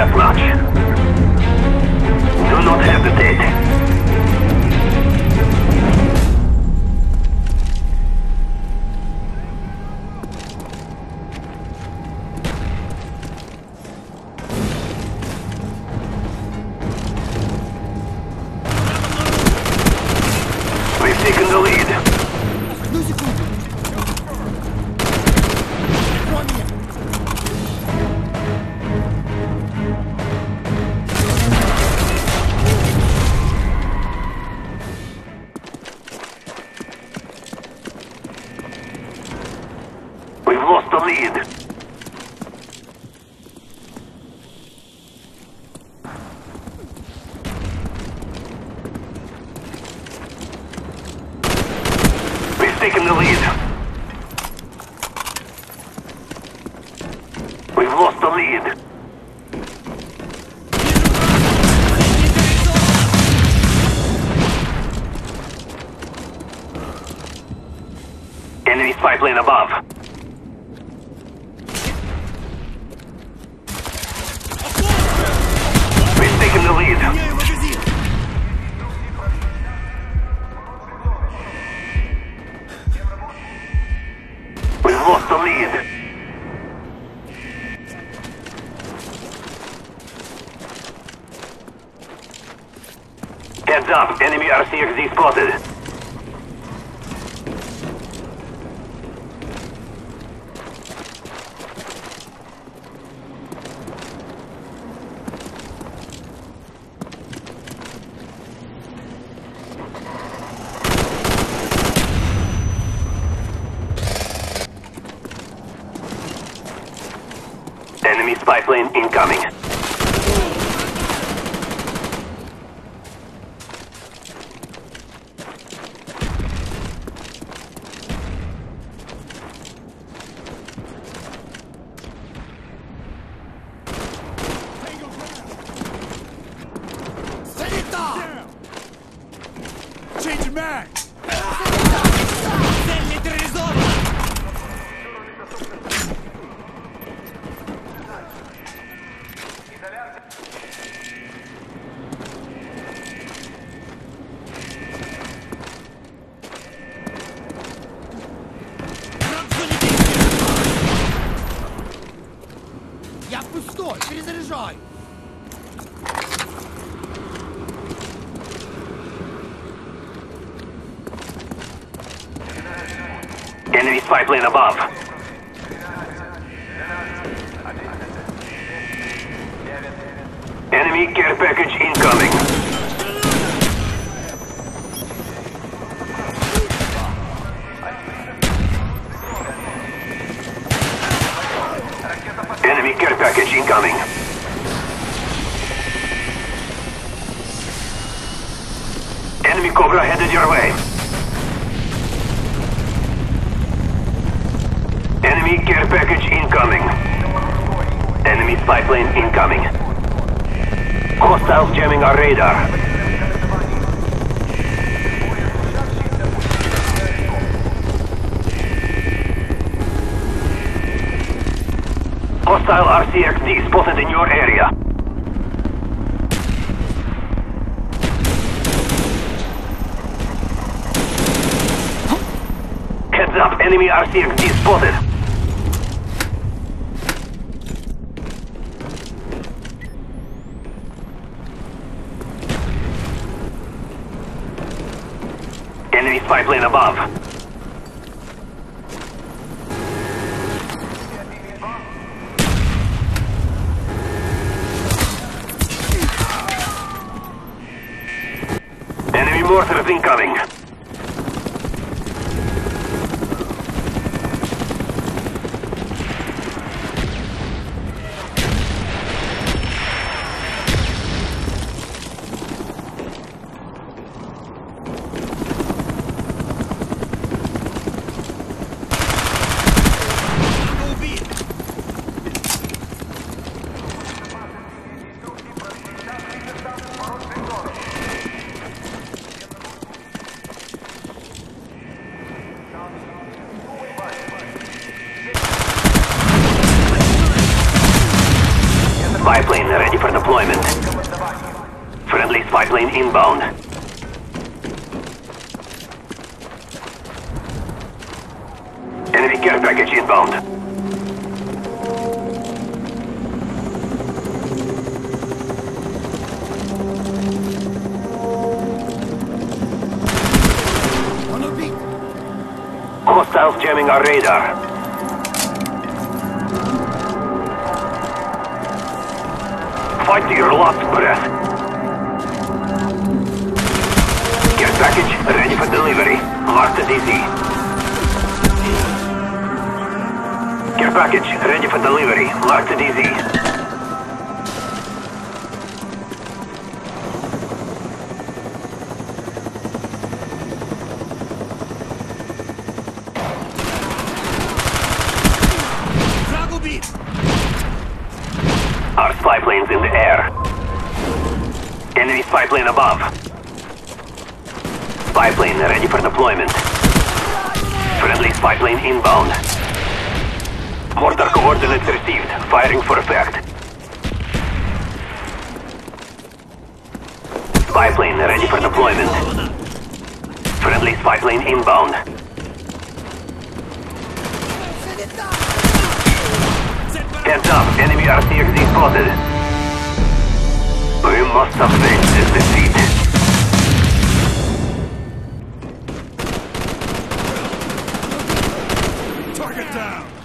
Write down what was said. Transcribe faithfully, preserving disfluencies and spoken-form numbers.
deathmatch. Do not hesitate. Taking the lead. We've lost the lead. Taking the lead. We've lost the lead. Enemy spy plane above. We've taken the lead. Lost the lead. Heads up, enemy R C X D spotted. Enemy spy plane incoming. Set it down! Change mag! Цель нейтрализована! Я пустой, перезаряжай! Enemy spy plane above. Enemy care package incoming. Enemy care package incoming. Enemy Cobra headed your way. Enemy care package incoming. Enemy spy plane incoming. Hostiles jamming our radar. Hostile R C X D spotted in your area. Heads up, enemy R C X D spotted. Enemy spy plane above. Enemy mortars incoming. Spy plane ready for deployment. Friendly spy plane inbound. Enemy care package inbound. Он убит! Hostiles jamming our radar. Fight to your last breath. Care package ready for delivery. Mark the D Z. Care package ready for delivery. Mark the D Z. Враг убит! Our spy plane's in the air. Enemy spy plane above. Spy plane ready for deployment. Friendly spy plane inbound. Mortar coordinates received. Firing for effect. Spy plane ready for deployment. Friendly spy plane inbound. Heads up, enemy R C X D spotted. We must avenge this defeat. Target down!